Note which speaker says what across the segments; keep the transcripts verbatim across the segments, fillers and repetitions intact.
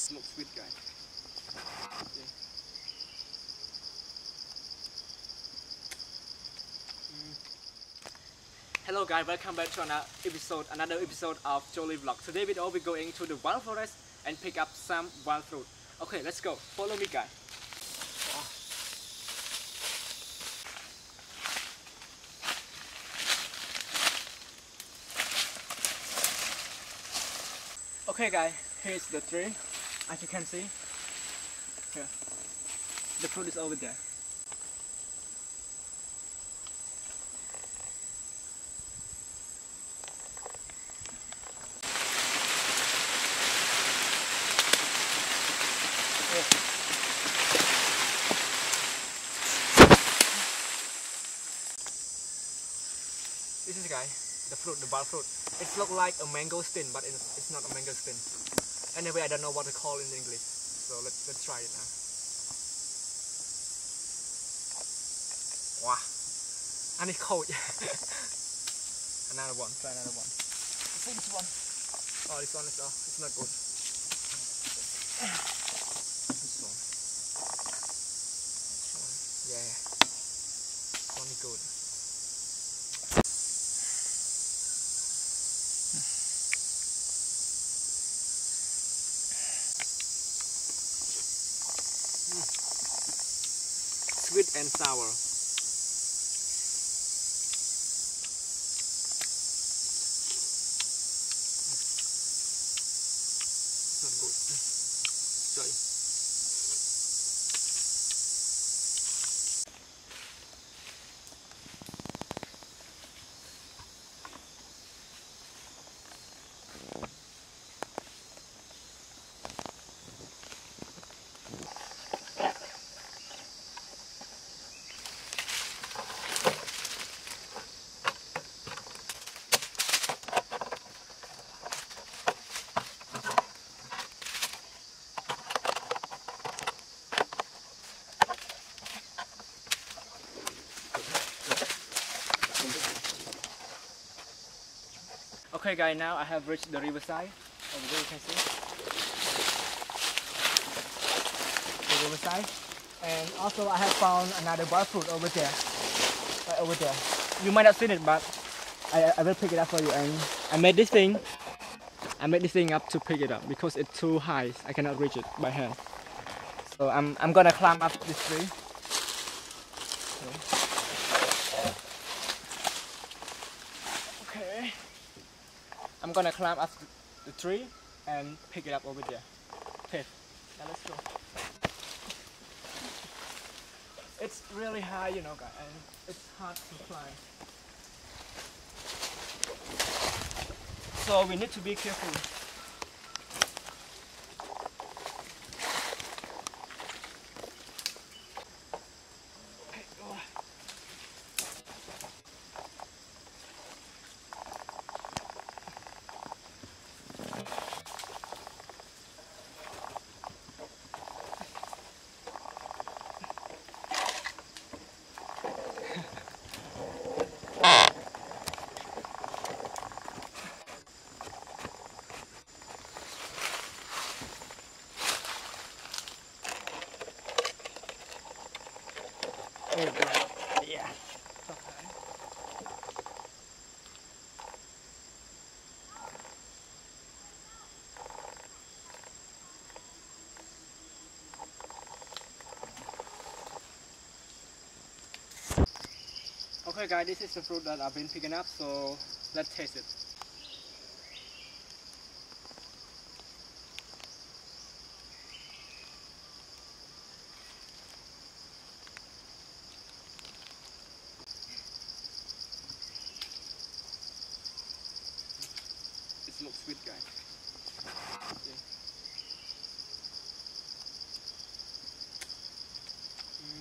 Speaker 1: looks sweet, guys. Okay. Mm. Hello guys, welcome back to another episode, another episode of Jolly Vlog. Today we will be going to the wild forest and pick up some wild fruit. Okay, let's go. Follow me, guys. Okay guys, here's the tree. As you can see, here, the fruit is over there. This is, guys, the fruit, the wild fruit. It looks like a mango stem, but it's, it's not a mango stem. Anyway, I don't know what to call in English, so let's let's try it now. Wow, and it's cold. Another one, try another one. See this one. Oh, this one is oh, it's not good. This one. This one. Yeah, this one is good. Sweet and sour. Not good. Sorry. Okay guys, now I have reached the riverside. Over there you can see the riverside, and also I have found another wild fruit over there, right over there. You might not seen it, but I, I will pick it up for you. And I made this thing. I made this thing up to pick it up because it's too high. I cannot reach it by hand. So I'm I'm gonna climb up this tree. Okay. I'm gonna climb up the tree and pick it up over there. Okay, now let's go. It's really high, you know, guys, and it's hard to climb. So we need to be careful. Okay, go. Yeah. Okay guys, this is the fruit that I've been picking up, so let's taste it. It looks sweet, guys. Okay. Mm.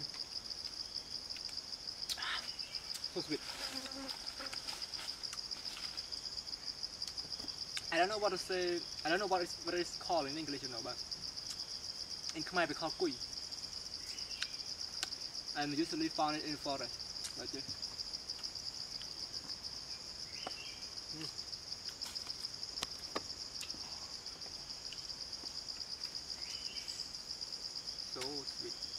Speaker 1: So sweet. I don't know what to say. I don't know what it's what it's called in English, you know, but in Khmer we call kui. And we usually found it in forest, like this. Mm.
Speaker 2: so sweet.